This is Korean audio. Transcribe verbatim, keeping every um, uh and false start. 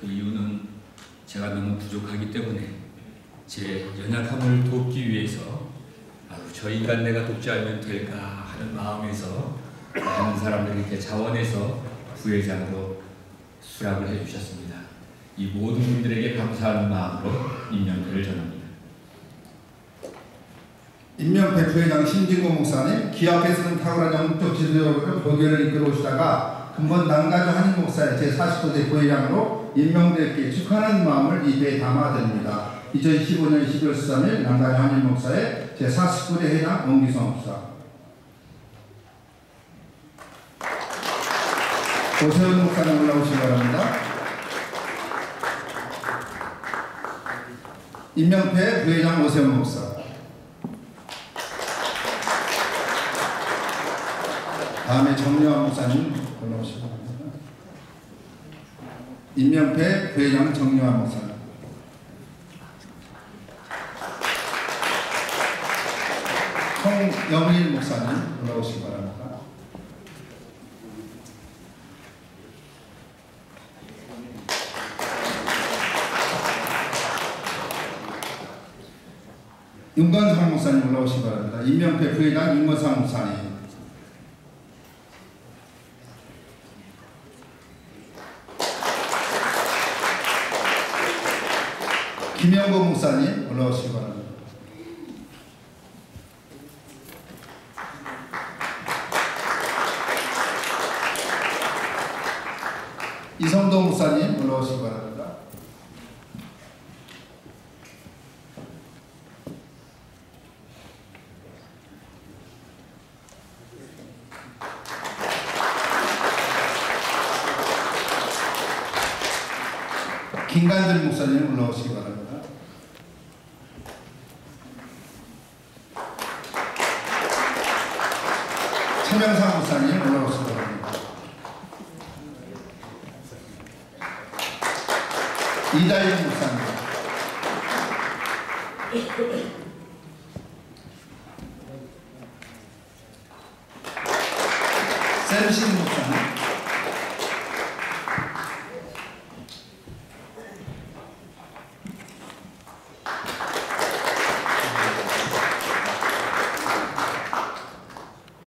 그 이유는 제가 너무 부족하기 때문에 제 연약함을 돕기 위해서 아유, 저 인간 내가 돕지 않으면 될까 하는 마음에서 많은 사람들이 이렇게 자원해서 부회장으로 수락을 해주셨습니다. 이 모든 분들에게 감사하는 마음으로 임명패를 전합니다. 임명패 부회장 신진구 목사님, 기업에서는 탁월한 영적 지도력으로 교회를 이끌어오시다가 금번 남가주 한인 목사의 제사십구 대 부회장으로 임명되었기에 축하하는 마음을 이 배에 담아드립니다. 이천십오 년 십이월 십삼일 남가주 한인 목사의 제사십구 대 회장 원기성 목사. 오세훈 목사님 올라오시기 바랍니다. 임명패 부회장 오세훈 목사. 다음에 정려환 목사님 올라오시기 바랍니다. 임명패 부회장 정려환 목사님. 홍영일 목사님 올라오시기 바랍니다. 윤건상 목사님 올라오시기 바랍니다. 임명패 부회장 윤건상 목사님. 김영보 목사님 올라오시기 바랍니다. 이성도 목사님 올라오시기 바랍니다. 김간들 목사님 올라오시기 바랍니다. 최명상 목사님 올라오시기 바랍니다. 이다윤 목사님, 샘신 목사님,